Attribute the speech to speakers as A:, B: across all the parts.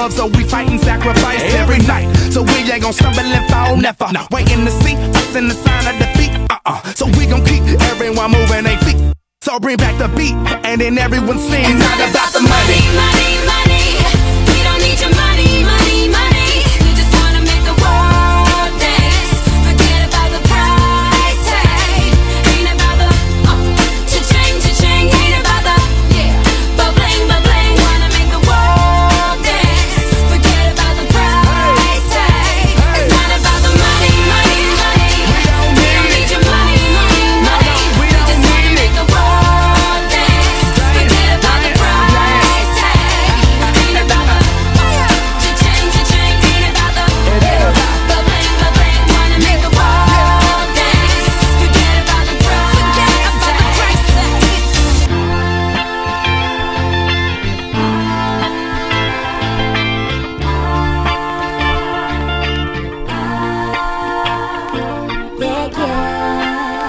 A: love, so we fight and sacrifice every night. So we ain't gon' stumble and fall, never. Waiting to see us in the sign of defeat. So we gon' keep everyone moving their feet. So bring back the beat, and then everyone sing.
B: It's not about the money, money, money. We don't need your money, money, money. We just wanna make the world dance. Forget about the price tag. Ain't about the cha-ching, cha-ching. Ain't about the ba-bling, ba-bling. Wanna make the world dance. Forget about the price tag. It's not about the money, money, money. We don't need your money, money, money. We just wanna make the world dance. Forget about the price tag. Ain't about the cha-ching, cha-ching. Ain't about the ba-bling, ba-bling. Wanna make the world dance. Forget about the price tag.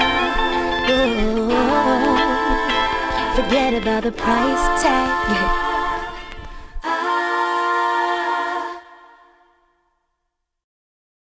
B: Forget about the price tag.